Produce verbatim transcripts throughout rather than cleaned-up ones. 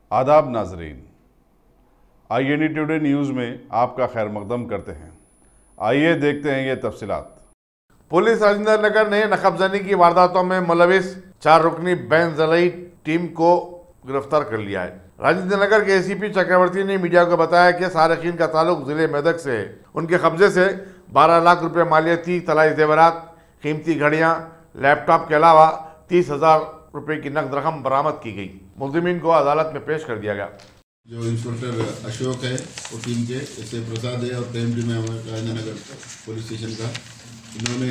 आदाब नाजरीन, I N D today news में आपका खैर मकदम करते हैं। आइए देखते हैं ये तफसीलात। पुलिस राजेंद्र नगर ने नकबजनी की वारदातों में मुलविस चार रुकनी बैन जलई टीम को गिरफ्तार कर लिया है। राजेंद्र नगर के एसीपी चक्रवर्ती ने मीडिया को बताया कि सारिकीन का ताल्लुक जिले मेदक से है। उनके कब्जे से बारह लाख रुपए मालियती तलाई जेवरात, कीमती घड़ियां, लैपटॉप के अलावा तीस हजार रुपए की नकद रकम बरामद की गई। मुल्जिमीन को अदालत में पेश कर दिया गया। जो इंस्पेक्टर अशोक है वो टीम के, ऐसे प्रसाद है और प्रेम टीम है हमारे राजेंद्र नगर पुलिस स्टेशन का। इन्होंने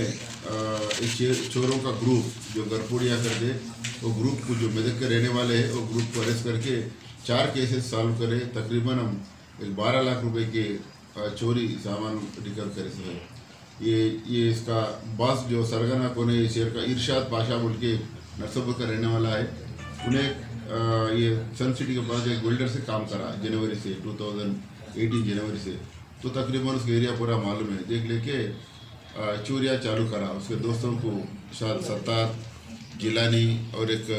एक चोरों का ग्रुप जो गरपुड़िया कर दे, वो ग्रुप को जो मेदक के रहने वाले हैं वो ग्रुप को अरेस्ट करके चार केसेस सॉल्व करे। तकरीबन हम एक बारह लाख रुपए के चोरी सामान रिकवर करे सर। ये ये इसका बॉस जो सरगना कोने शेर का इरशाद पाशा बोल के नरसपुर का रहने वाला है, उन्हें आ, ये सन सिटी के पास एक बिल्डर से काम करा जनवरी से दो हज़ार अठारह जनवरी से। तो तकरीबन उसका एरिया पूरा मालूम है। देख लेके चोरियाँ चालू करा। उसके दोस्तों को शायद सत्तार, जिलानी और एक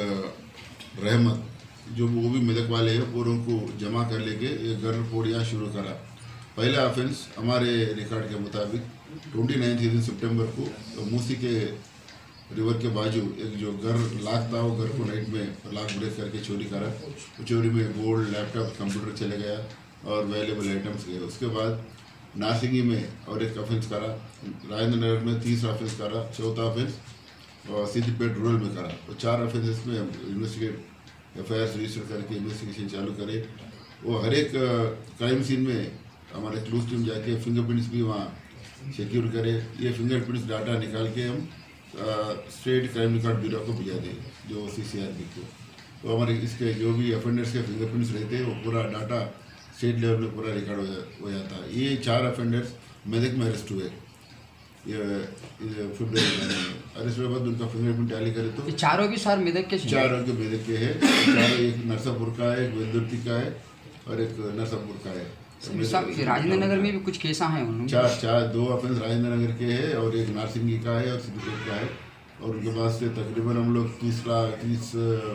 रहमत जो वो भी मेदक वाले हैं, पूरों को जमा कर लेके एक घर पोड़ियाँ शुरू करा। पहला ऑफेंस हमारे रिकॉर्ड के मुताबिक ट्वेंटी नाइन्थ सितंबर को तो मूसी के रिवर के बाजू एक जो घर लाख था, वो घर को नाइट में लाख ब्रेक करके चोरी करा। चोरी में गोल्ड, लैपटॉप, कंप्यूटर चले गया और वैल्यूबल आइटम्स गए। उसके बाद नासिंगी में और एक ऑफेंस करा, राजेंद्र नगर में तीसरा ऑफेंस करा, चौथा ऑफेंस और सिद्दीपेट रूरल में करा। तो चार ऑफेंसेस में investigate F I R register करके इन्वेस्टिगेशन चालू करे। वो हर एक क्राइम सीन में हमारे क्लूज टीम जाके फिंगरप्रिंट्स भी वहाँ सिक्योर करे। ये फिंगरप्रिंट्स डाटा निकाल के हम स्टेट क्राइम रिकॉर्ड ब्यूरो को भेजा दें, जो सी सी आर बी को। तो हमारे इसके जो भी ऑफेंडर्स के फिंगरप्रिंट्स रहते हैं वो पूरा डाटा स्टेट लेवल में पूरा रिकॉर्ड हो, जा, हो जाता है। ये चार ऑफेंडर्स मेदक में अरेस्ट हुए ये फरवरी में। अरेस्ट हुए बाद उनका फिंगरप्रिंट टैली करे तो चारों भी सर मेदक के चारों के मेदक के है। चारों एक नरसापुर का है, एक वेदुर्ती का है और एक नरसापुर का है। राजेंद्र नगर में भी कुछ केस हैं उनमें। चार चार दो ऑफेंस राजेंद्र नगर के हैं और एक नारसिंगी का है और सिद्दीपेट का है। और उनके पास से तकरीबन हम लोग तीस लाख तीस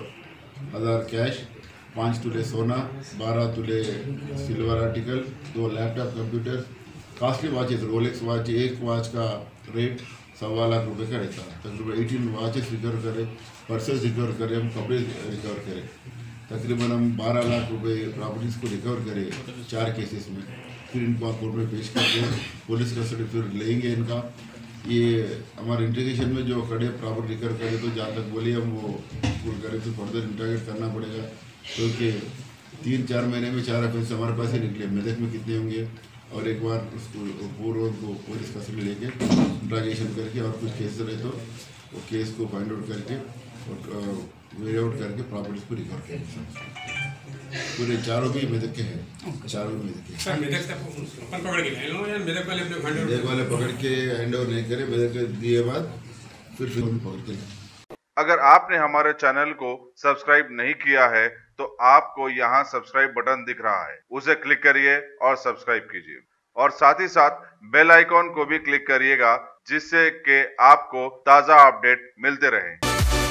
हज़ार कैश, पाँच तुले सोना, बारह तुले सिल्वर आर्टिकल, दो laptop, computer, costly watches, Rolex watch, एक वॉच का रेट सवा लाख रुपए का रहता है। तकरीबन एटीन वॉचेस रिकवर करें, पर्सेस रिकवर करें, हम कपड़े रिकवर करें। तकरीबन हम बारह लाख रुपए प्रॉपर्टीज़ को रिकवर करें चार केसेस में। फिर इनको कोर्ट में पेश करके पुलिस कस्टडी फिर लेंगे इनका। ये हमारे इंटीग्रेशन में जो खड़े प्रॉपर्टी रिकवर करें तो जहाँ तक बोलिए हम वो फुल करें तो फर्दर इंटरगेट करना पड़ेगा, क्योंकि तो तीन चार महीने में चार ऑफेंस हमारे पास ही निकले। मेदक में कितने होंगे और एक बार उसको पूर्व को पुलिस कस्टडी लेके इंटरगेशन करके और कुछ केस रहे तो वो केस को फाइंड आउट करके और वेरी आउट करके प्रॉपर्टीज को रिकवर करें। पूरे चारों भी मेदक के हैं, चारों भी मेदक के हैं। मेदक वाले पकड़ के हैंड ओवर नहीं करे, मेदक के दिए बाद फिर फिर पकड़ के। अगर आपने हमारे चैनल को सब्सक्राइब नहीं किया है तो आपको यहाँ सब्सक्राइब बटन दिख रहा है, उसे क्लिक करिए और सब्सक्राइब कीजिए और साथ ही साथ बेल आइकॉन को भी क्लिक करिएगा, जिससे कि आपको ताज़ा अपडेट मिलते रहें।